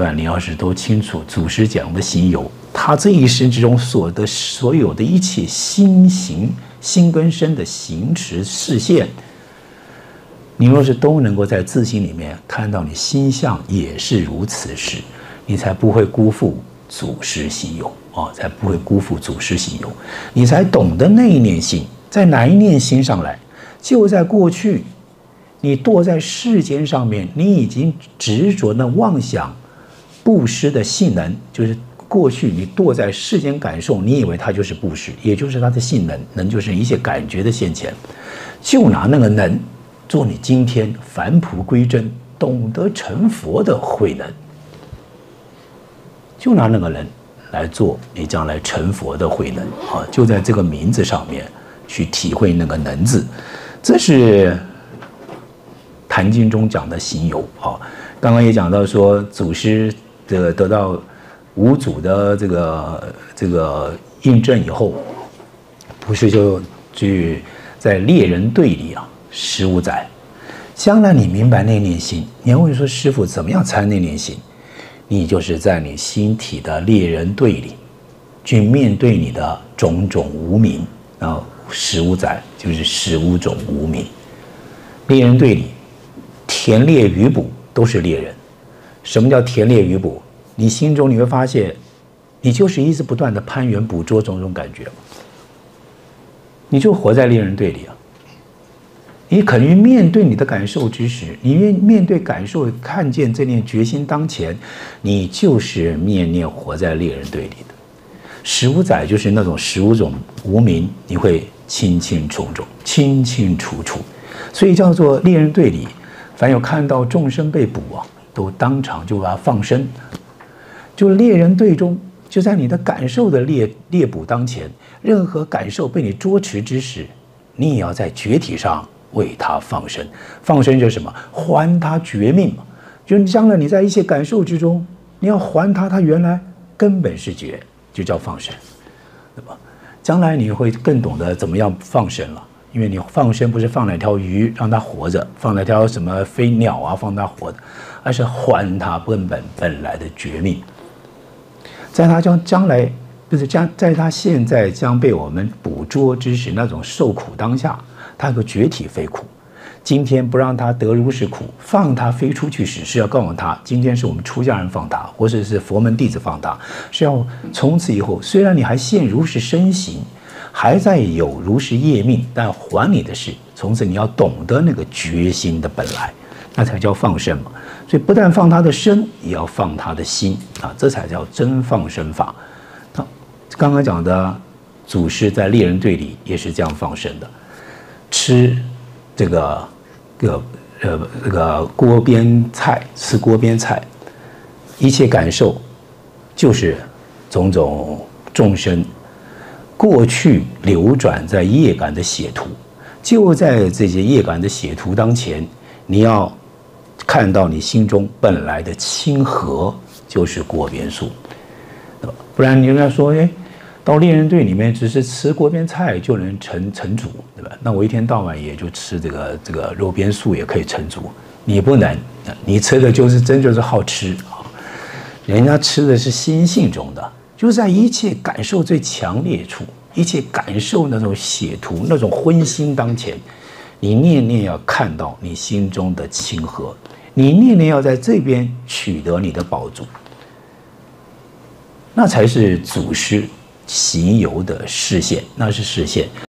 段，你要是都清楚祖师讲的行由，他这一生之中所有的一切心跟身的行持视线，你若是都能够在自心里面看到你心相也是如此时，你才不会辜负祖师行由啊，才不会辜负祖师行由，你才懂得那一念心在哪一念心上来，就在过去。你堕在世间上面，你已经执着的妄想布施的性能，就是过去你堕在世间感受，你以为它就是布施，也就是它的性能，能就是一切感觉的现前，就拿那个能做你今天返璞归真、懂得成佛的慧能，就拿那个能来做你将来成佛的慧能啊！就在这个名字上面去体会那个能字，这是《坛经》中讲的行由啊，刚刚也讲到说，祖师得到五祖的这个印证以后，不是就去在猎人队里啊15载，将来你明白那念心，你要问说师父怎么样才那念心？你就是在你心体的猎人队里，去面对你的种种无明啊，15载就是15种无明，猎人队里。田猎鱼捕都是猎人。什么叫田猎鱼捕？你心中你会发现，你就是一直不断的攀援捕捉种种感觉，你就活在猎人队里啊。你肯于面对你的感受之时，你面对感受，看见这念决心当前，你就是面念活在猎人队里的。15载就是那种15种无明，你会清清楚楚，所以叫做猎人队里。凡有看到众生被捕啊，都当场就把它放生。就猎人队中，就在你的感受的猎捕当前，任何感受被你捉持之时，你也要在觉体上为他放生。放生就是什么？还他绝命嘛。就是将来你在一切感受之中，你要还他原来根本是觉，就叫放生。那么将来你会更懂得怎么样放生了。因为你放生不是放了一条鱼让它活着，放了一条什么飞鸟啊放它活着，而是还它本来的绝命。在它将来不是在它现在将被我们捕捉之时，那种受苦当下，它有个觉体非苦。今天不让它得如是苦，放它飞出去时，是要告诉他，今天是我们出家人放它，或者是佛门弟子放它，是要从此以后，虽然你还现如是身形。还在有如是业命，但还你的是，从此你要懂得那个决心的本来，那才叫放生嘛。所以不但放他的身，也要放他的心啊，这才叫真放生法。那刚刚讲的祖师在猎人队里也是这样放生的，吃这个锅边菜，吃锅边菜，一切感受就是种种众生。过去流转在业感的血图，就在这些业感的血图当前，你要看到你心中本来的清和，就是锅边素。不然你人家说，到猎人队里面只是吃锅边菜就能成主，对吧？那我一天到晚也就吃这个肉边素也可以成主，你不能，你吃的就是好吃啊，人家吃的是心性中的。就在一切感受最强烈处，一切感受那种血图、那种荤腥当前，你念念要看到你心中的清和，你念念要在这边取得你的宝珠，那才是祖师行由的视线，那是视线。